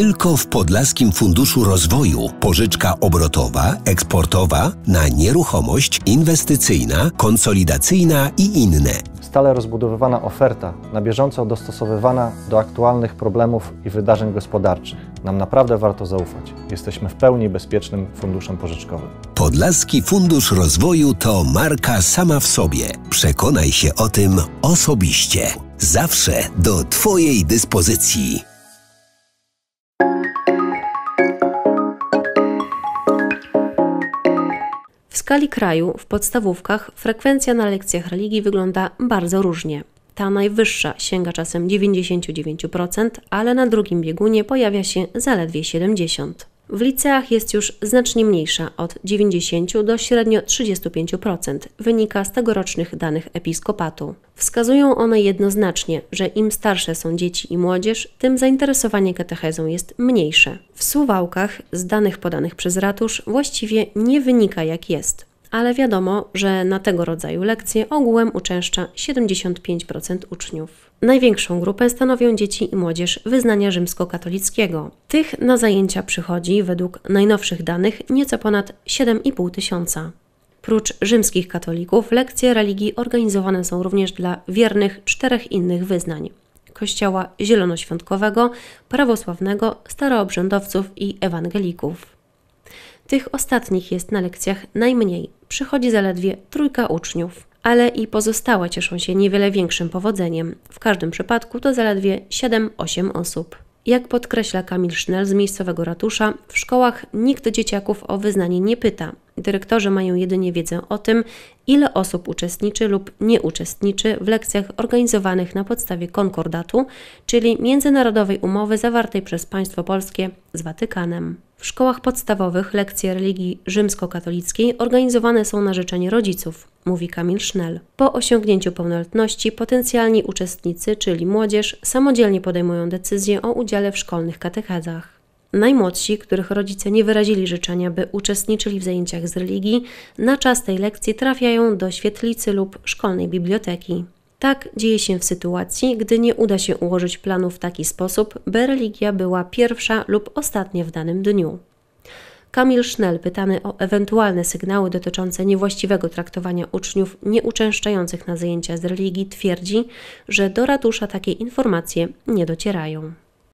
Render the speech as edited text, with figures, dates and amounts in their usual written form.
Tylko w Podlaskim Funduszu Rozwoju pożyczka obrotowa, eksportowa, na nieruchomość, inwestycyjna, konsolidacyjna i inne. Stale rozbudowywana oferta, na bieżąco dostosowywana do aktualnych problemów i wydarzeń gospodarczych. Nam naprawdę warto zaufać. Jesteśmy w pełni bezpiecznym funduszem pożyczkowym. Podlaski Fundusz Rozwoju to marka sama w sobie. Przekonaj się o tym osobiście. Zawsze do Twojej dyspozycji. W skali kraju w podstawówkach frekwencja na lekcjach religii wygląda bardzo różnie. Ta najwyższa sięga czasem 99%, ale na drugim biegunie pojawia się zaledwie 70%. W liceach jest już znacznie mniejsza, od 90 do średnio 35%, wynika z tegorocznych danych Episkopatu. Wskazują one jednoznacznie, że im starsze są dzieci i młodzież, tym zainteresowanie katechezą jest mniejsze. W Suwałkach z danych podanych przez ratusz właściwie nie wynika jak jest, ale wiadomo, że na tego rodzaju lekcje ogółem uczęszcza 75% uczniów. Największą grupę stanowią dzieci i młodzież wyznania rzymskokatolickiego. Tych na zajęcia przychodzi, według najnowszych danych, nieco ponad 7,5 tysiąca. Prócz rzymskich katolików lekcje religii organizowane są również dla wiernych 4 innych wyznań: Kościoła Zielonoświątkowego, prawosławnego, staroobrzędowców i ewangelików. Tych ostatnich jest na lekcjach najmniej, przychodzi zaledwie 3 uczniów, ale i pozostałe cieszą się niewiele większym powodzeniem. W każdym przypadku to zaledwie 7-8 osób. Jak podkreśla Kamil Sznel z miejscowego ratusza, w szkołach nikt dzieciaków o wyznanie nie pyta. Dyrektorzy mają jedynie wiedzę o tym, ile osób uczestniczy lub nie uczestniczy w lekcjach organizowanych na podstawie konkordatu, czyli międzynarodowej umowy zawartej przez państwo polskie z Watykanem. W szkołach podstawowych lekcje religii rzymskokatolickiej organizowane są na życzenie rodziców, mówi Kamil Sznel. Po osiągnięciu pełnoletności potencjalni uczestnicy, czyli młodzież, samodzielnie podejmują decyzję o udziale w szkolnych katechezach. Najmłodsi, których rodzice nie wyrazili życzenia, by uczestniczyli w zajęciach z religii, na czas tej lekcji trafiają do świetlicy lub szkolnej biblioteki. Tak dzieje się w sytuacji, gdy nie uda się ułożyć planu w taki sposób, by religia była pierwsza lub ostatnia w danym dniu. Kamil Sznel, pytany o ewentualne sygnały dotyczące niewłaściwego traktowania uczniów nieuczęszczających na zajęcia z religii, twierdzi, że do ratusza takie informacje nie docierają.